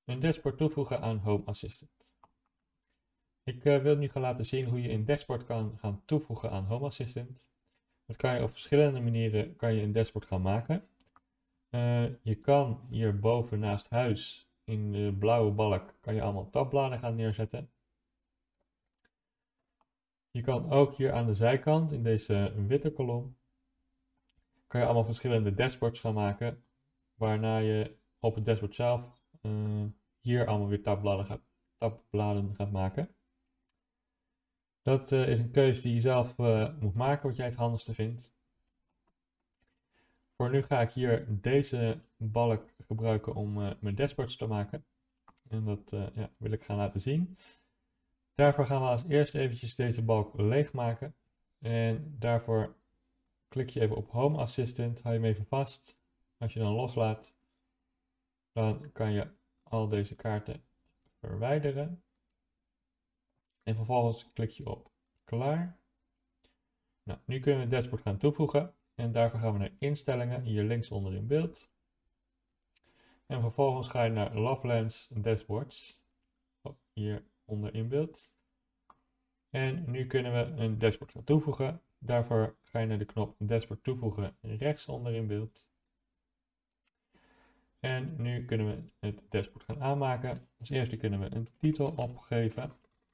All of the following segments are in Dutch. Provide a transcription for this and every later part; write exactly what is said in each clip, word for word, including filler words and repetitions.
Een dashboard toevoegen aan Home Assistant. Ik uh, wil nu gaan laten zien hoe je een dashboard kan gaan toevoegen aan Home Assistant. Dat kan je op verschillende manieren kan je een dashboard gaan maken. Uh, je kan hierboven naast huis in de blauwe balk kan je allemaal tabbladen gaan neerzetten. Je kan ook hier aan de zijkant in deze witte kolom kan je allemaal verschillende dashboards gaan maken, waarna je op het dashboard zelf uh, hier allemaal weer tabbladen gaat, tabbladen gaat maken. Dat uh, is een keuze die je zelf uh, moet maken, wat jij het handigste vindt. Voor nu ga ik hier deze balk gebruiken om uh, mijn dashboards te maken. En dat uh, ja, wil ik gaan laten zien. Daarvoor gaan we als eerste eventjes deze balk leegmaken. En daarvoor klik je even op Home Assistant, hou je hem even vast. Als je dan loslaat, dan kan je al deze kaarten verwijderen. En vervolgens klik je op klaar. Nou, nu kunnen we het dashboard gaan toevoegen. En daarvoor gaan we naar instellingen, hier links onder in beeld. En vervolgens ga je naar Lovelands Dashboards, hier onder in beeld. En nu kunnen we een dashboard gaan toevoegen. Daarvoor ga je naar de knop dashboard toevoegen rechts onder in beeld. En nu kunnen we het dashboard gaan aanmaken. Als eerste kunnen we een titel opgeven.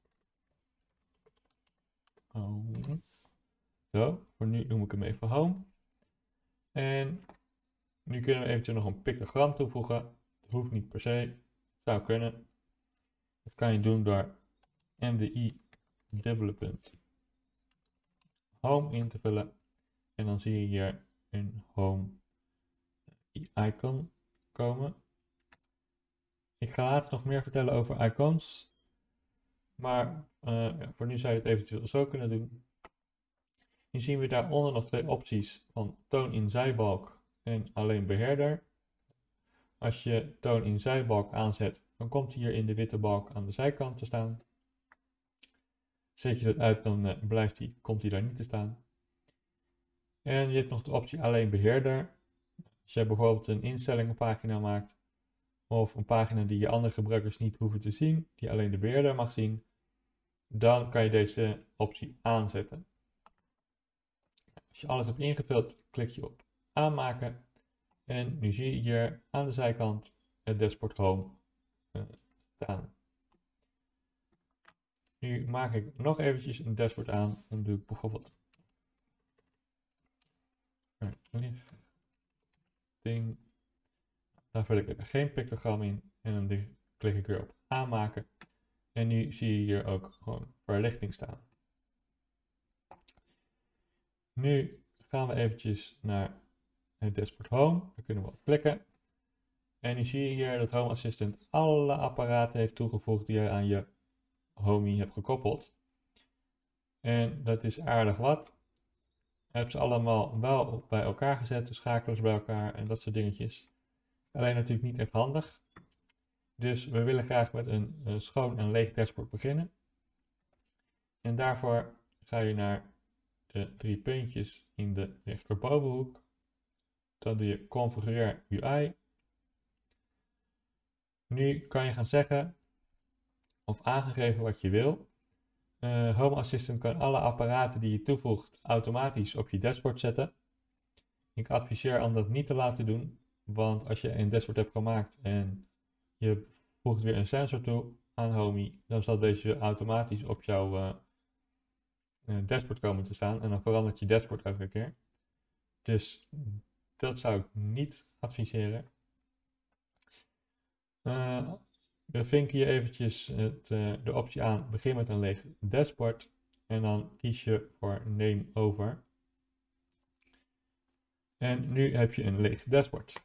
Oh. Zo, voor nu noem ik hem even Home. En nu kunnen we eventueel nog een pictogram toevoegen. Dat hoeft niet per se, het zou kunnen. Dat kan je doen door M D I dubbele punt Home in te vullen. En dan zie je hier een Home icon komen. Ik ga later nog meer vertellen over icons. Maar uh, ja, voor nu zou je het eventueel zo kunnen doen. Nu zien we daaronder nog twee opties van toon in zijbalk en alleen beheerder. Als je toon in zijbalk aanzet, dan komt hij hier in de witte balk aan de zijkant te staan. Zet je dat uit, dan uh, blijft hij, komt hij daar niet te staan. En je hebt nog de optie alleen beheerder. Als je bijvoorbeeld een instellingenpagina maakt, of een pagina die je andere gebruikers niet hoeven te zien, die alleen de beheerder mag zien, dan kan je deze optie aanzetten. Als je alles hebt ingevuld, klik je op aanmaken. En nu zie je hier aan de zijkant het dashboard Home uh, staan. Nu maak ik nog eventjes een dashboard aan. Dan doe ik bijvoorbeeld verlichting. Daar vul ik er geen pictogram in. En dan klik ik weer op aanmaken. En nu zie je hier ook gewoon verlichting staan. Nu gaan we eventjes naar het dashboard Home. Daar kunnen we op klikken. En nu zie je hier dat Home Assistant alle apparaten heeft toegevoegd die je aan je Homey hebt gekoppeld. En dat is aardig wat. Ik heb ze allemaal wel bij elkaar gezet, de schakelaars bij elkaar en dat soort dingetjes. Alleen natuurlijk niet echt handig. Dus we willen graag met een uh, schoon en leeg dashboard beginnen. En daarvoor ga je naar de drie puntjes in de rechterbovenhoek. Dan doe je configureer U I. Nu kan je gaan zeggen of aangegeven wat je wil. Uh, Home Assistant kan alle apparaten die je toevoegt automatisch op je dashboard zetten. Ik adviseer om dat niet te laten doen, want als je een dashboard hebt gemaakt en je voegt weer een sensor toe aan Homey, dan zal deze automatisch op jouw uh, uh, dashboard komen te staan en dan verandert je dashboard elke keer. Dus dat zou ik niet adviseren. Uh, We vinken hier eventjes het, uh, de optie aan, begin met een leeg dashboard en dan kies je voor name over. En nu heb je een leeg dashboard.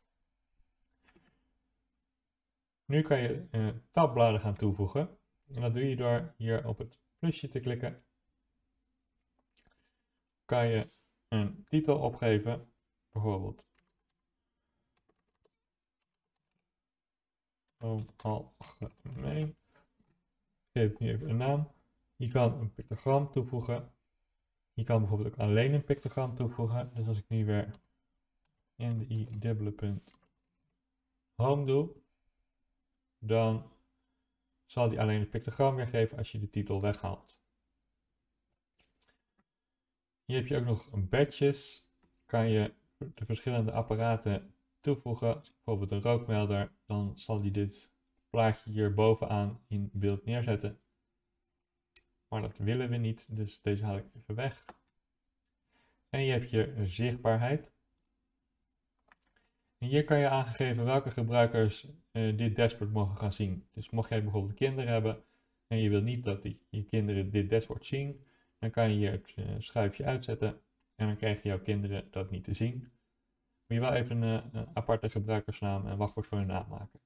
Nu kan je uh, tabbladen gaan toevoegen en dat doe je door hier op het plusje te klikken. Kan je een titel opgeven, bijvoorbeeld algemeen. Geef ik nu even een naam. Je kan een pictogram toevoegen. Je kan bijvoorbeeld ook alleen een pictogram toevoegen. Dus als ik nu weer M D I dubbele punt Home doe, dan zal die alleen het pictogram weergeven als je de titel weghaalt. Hier heb je ook nog badges. Kan je de verschillende apparaten toevoegen. Als bijvoorbeeld een rookmelder, dan zal die dit plaatje hier bovenaan in beeld neerzetten. Maar dat willen we niet, dus deze haal ik even weg. En je hebt hier zichtbaarheid. En hier kan je aangeven welke gebruikers uh, dit dashboard mogen gaan zien. Dus mocht jij bijvoorbeeld kinderen hebben en je wil niet dat die, je kinderen dit dashboard zien, dan kan je hier het uh, schuifje uitzetten en dan krijgen jouw kinderen dat niet te zien. Moet je wel even een, een aparte gebruikersnaam en wachtwoord voor hun naam maken.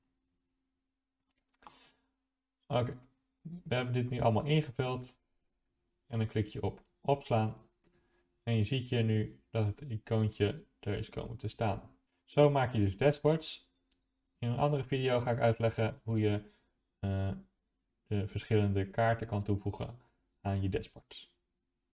Oké, okay. We hebben dit nu allemaal ingevuld en dan klik je op opslaan en je ziet hier nu dat het icoontje er is komen te staan. Zo maak je dus dashboards. In een andere video ga ik uitleggen hoe je uh, de verschillende kaarten kan toevoegen aan je dashboards.